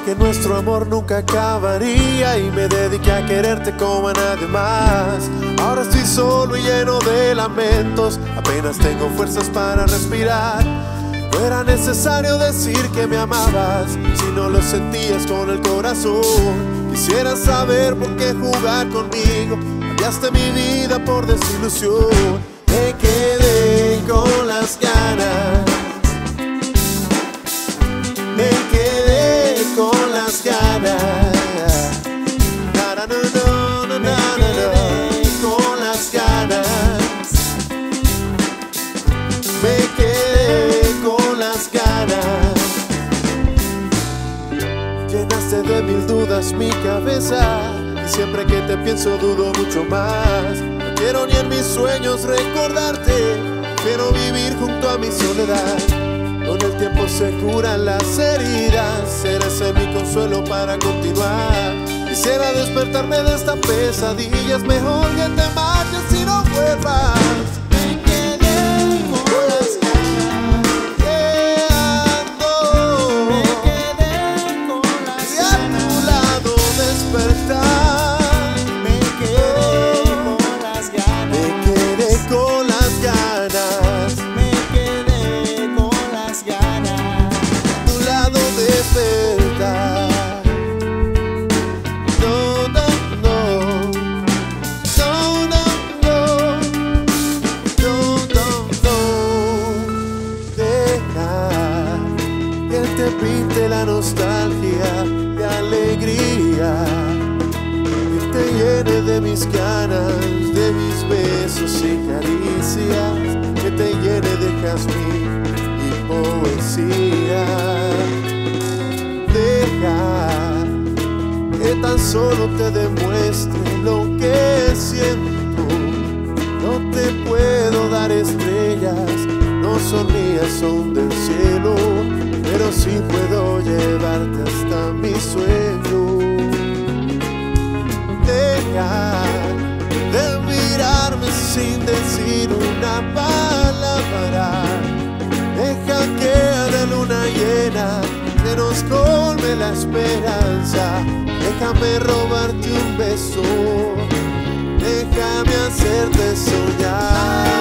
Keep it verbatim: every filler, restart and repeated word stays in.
que nuestro amor nunca acabaría y me dediqué a quererte como a nadie más. Ahora estoy solo y lleno de lamentos, apenas tengo fuerzas para respirar. No era necesario decir que me amabas si no lo sentías con el corazón. Quisiera saber por qué jugar conmigo, cambiaste mi vida por desilusión. Me quedé con las ganas, me quedé con las ganas, na, na, no, no, no, na, na, no, con las ganas, me quedé con las ganas. Llenaste de mil dudas mi cabeza y siempre que te pienso dudo mucho más. No quiero ni en mis sueños recordarte, quiero vivir junto a mi soledad. Con el tiempo se curan las heridas, eres mi consuelo para continuar. Quisiera despertarme de esta pesadilla, es mejor que te marches y no vuelvas. Me quedé con las ganas, Quedando, me quedé con las y a ganas, tu lado despertar. me quedé con las ganas, Me quedé con las ganas, me quedé con las ganas. a tu lado despertar. No, no, no, no, no, no, no, no, no. Deja que él te pinte la nostalgia de alegría, que te llene de mis ganas, de mis besos y caricias, que te llene de jazmín y poesía. Deja que tan solo te demuestre lo que siento. No te puedo dar estrellas, no son mías, son del cielo, pero sí puedo llevarte hasta mi sueño. Deja de mirarme sin decir una palabra, deja que a la luna llena se nos colme la esperanza. Déjame robarte un beso, déjame hacerte soñar.